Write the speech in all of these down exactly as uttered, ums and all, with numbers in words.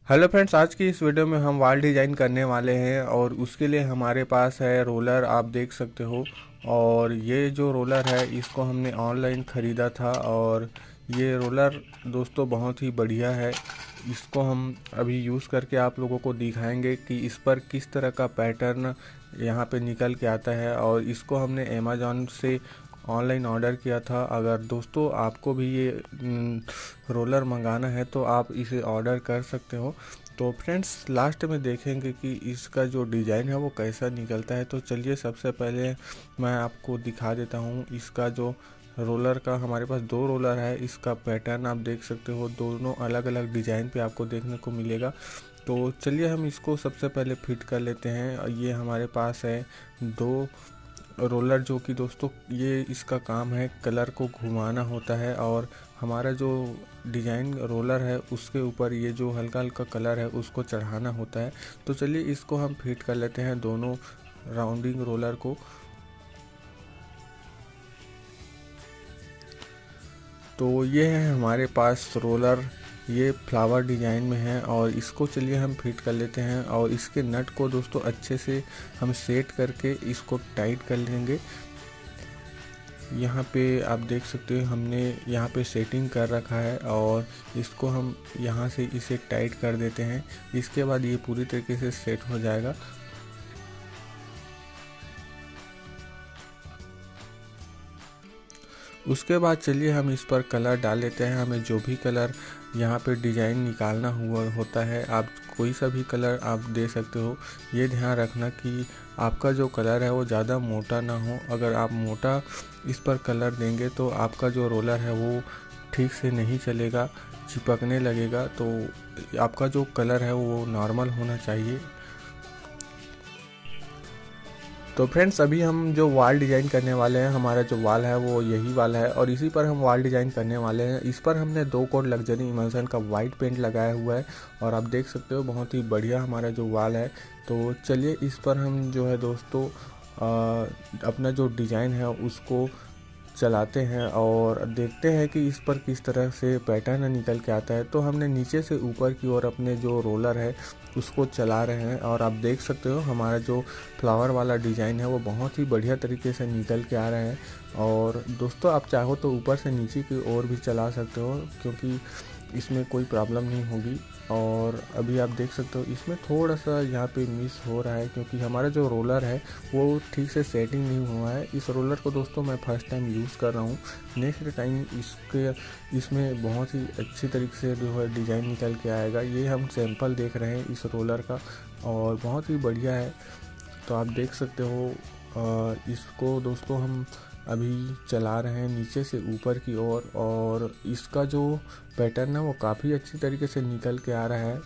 Hello friends, आज की इस वीडियो में हम वॉल डिज़ाइन करने वाले हैं और उसके लिए हमारे पास है रोलर, आप देख सकते हो। और ये जो रोलर है इसको हमने ऑनलाइन ख़रीदा था और ये रोलर दोस्तों बहुत ही बढ़िया है। इसको हम अभी यूज़ करके आप लोगों को दिखाएंगे कि इस पर किस तरह का पैटर्न यहाँ पे निकल के आता है। और इसको हमने अमेज़ॉन से ऑनलाइन ऑर्डर किया था। अगर दोस्तों आपको भी ये रोलर मंगाना है तो आप इसे ऑर्डर कर सकते हो। तो फ्रेंड्स लास्ट में देखेंगे कि इसका जो डिज़ाइन है वो कैसा निकलता है। तो चलिए सबसे पहले मैं आपको दिखा देता हूँ इसका जो रोलर का। हमारे पास दो रोलर है, इसका पैटर्न आप देख सकते हो, दोनों अलग अलग डिज़ाइन पे आपको देखने को मिलेगा। तो चलिए हम इसको सबसे पहले फिट कर लेते हैं। ये हमारे पास है दो रोलर, जो कि दोस्तों ये इसका काम है कलर को घुमाना होता है और हमारा जो डिज़ाइन रोलर है उसके ऊपर ये जो हल्का हल्का कलर है उसको चढ़ाना होता है। तो चलिए इसको हम फिट कर लेते हैं दोनों राउंडिंग रोलर को। तो ये है हमारे पास रोलर, ये फ्लावर डिज़ाइन में है और इसको चलिए हम फिट कर लेते हैं। और इसके नट को दोस्तों अच्छे से हम सेट करके इसको टाइट कर लेंगे। यहाँ पे आप देख सकते हो हमने यहाँ पे सेटिंग कर रखा है और इसको हम यहाँ से इसे टाइट कर देते हैं। इसके बाद ये पूरी तरीके से सेट हो जाएगा। उसके बाद चलिए हम इस पर कलर डाल लेते हैं। हमें जो भी कलर यहाँ पे डिज़ाइन निकालना हुआ होता है, आप कोई सा भी कलर आप दे सकते हो। ये ध्यान रखना कि आपका जो कलर है वो ज़्यादा मोटा ना हो। अगर आप मोटा इस पर कलर देंगे तो आपका जो रोलर है वो ठीक से नहीं चलेगा, चिपकने लगेगा। तो आपका जो कलर है वो नॉर्मल होना चाहिए। तो फ्रेंड्स अभी हम जो वॉल डिज़ाइन करने वाले हैं, हमारा जो वॉल है वो यही वाला है और इसी पर हम वॉल डिज़ाइन करने वाले हैं। इस पर हमने दो कोट लग्जरी इमल्सन का वाइट पेंट लगाया हुआ है और आप देख सकते हो बहुत ही बढ़िया हमारा जो वॉल है। तो चलिए इस पर हम जो है दोस्तों आ, अपना जो डिज़ाइन है उसको चलाते हैं और देखते हैं कि इस पर किस तरह से पैटर्न निकल के आता है। तो हमने नीचे से ऊपर की ओर अपने जो रोलर है उसको चला रहे हैं और आप देख सकते हो हमारा जो फ्लावर वाला डिज़ाइन है वो बहुत ही बढ़िया तरीके से निकल के आ रहा है। और दोस्तों आप चाहो तो ऊपर से नीचे की ओर भी चला सकते हो, क्योंकि इसमें कोई प्रॉब्लम नहीं होगी। और अभी आप देख सकते हो इसमें थोड़ा सा यहाँ पे मिस हो रहा है, क्योंकि हमारा जो रोलर है वो ठीक से सेटिंग नहीं हुआ है। इस रोलर को दोस्तों मैं फ़र्स्ट टाइम यूज़ कर रहा हूँ। नेक्स्ट टाइम इसके इसमें बहुत ही अच्छी तरीके से जो है डिज़ाइन निकल के आएगा। ये हम सैंपल देख रहे हैं इस रोलर का और बहुत ही बढ़िया है। तो आप देख सकते हो इसको दोस्तों हम अभी चला रहे हैं नीचे से ऊपर की ओर और, और इसका जो पैटर्न है वो काफ़ी अच्छी तरीके से निकल के आ रहा है।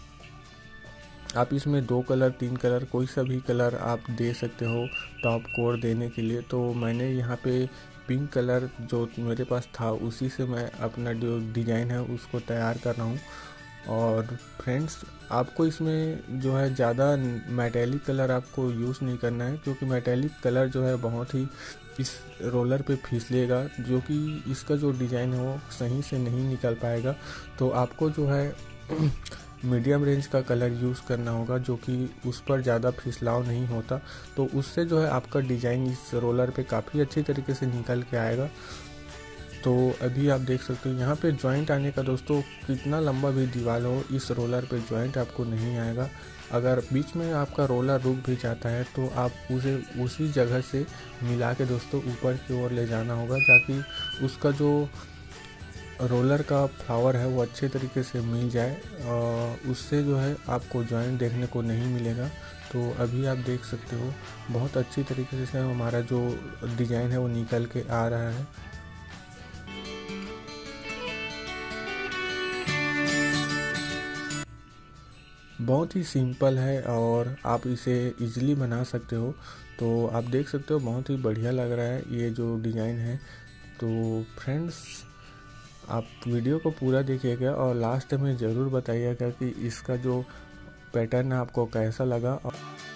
आप इसमें दो कलर तीन कलर कोई सा भी कलर आप दे सकते हो टॉप कोड देने के लिए। तो मैंने यहाँ पे पिंक कलर जो मेरे पास था उसी से मैं अपना जो डिज़ाइन है उसको तैयार कर रहा हूँ। और फ्रेंड्स आपको इसमें जो है ज़्यादा मेटेलिक कलर आपको यूज़ नहीं करना है, क्योंकि मेटेलिक कलर जो है बहुत ही इस रोलर पे फिसलेगा, जो कि इसका जो डिज़ाइन है वो सही से नहीं निकल पाएगा। तो आपको जो है मीडियम रेंज का कलर यूज़ करना होगा, जो कि उस पर ज़्यादा फिसलाव नहीं होता। तो उससे जो है आपका डिज़ाइन इस रोलर पे काफ़ी अच्छी तरीके से निकल के आएगा। तो अभी आप देख सकते हो यहाँ पे जॉइंट आने का दोस्तों, कितना लंबा भी दीवार हो इस रोलर पे जॉइंट आपको नहीं आएगा। अगर बीच में आपका रोलर रुक भी जाता है तो आप उसे उसी जगह से मिला के दोस्तों ऊपर की ओर ले जाना होगा, ताकि उसका जो रोलर का फ्लावर है वो अच्छे तरीके से मिल जाए। उससे जो है आपको जॉइंट देखने को नहीं मिलेगा। तो अभी आप देख सकते हो बहुत अच्छी तरीके से हमारा जो डिज़ाइन है वो निकल के आ रहा है। बहुत ही सिंपल है और आप इसे इजीली बना सकते हो। तो आप देख सकते हो बहुत ही बढ़िया लग रहा है ये जो डिज़ाइन है। तो फ्रेंड्स आप वीडियो को पूरा देखिएगा और लास्ट में ज़रूर बताइएगा कि इसका जो पैटर्न है आपको कैसा लगा।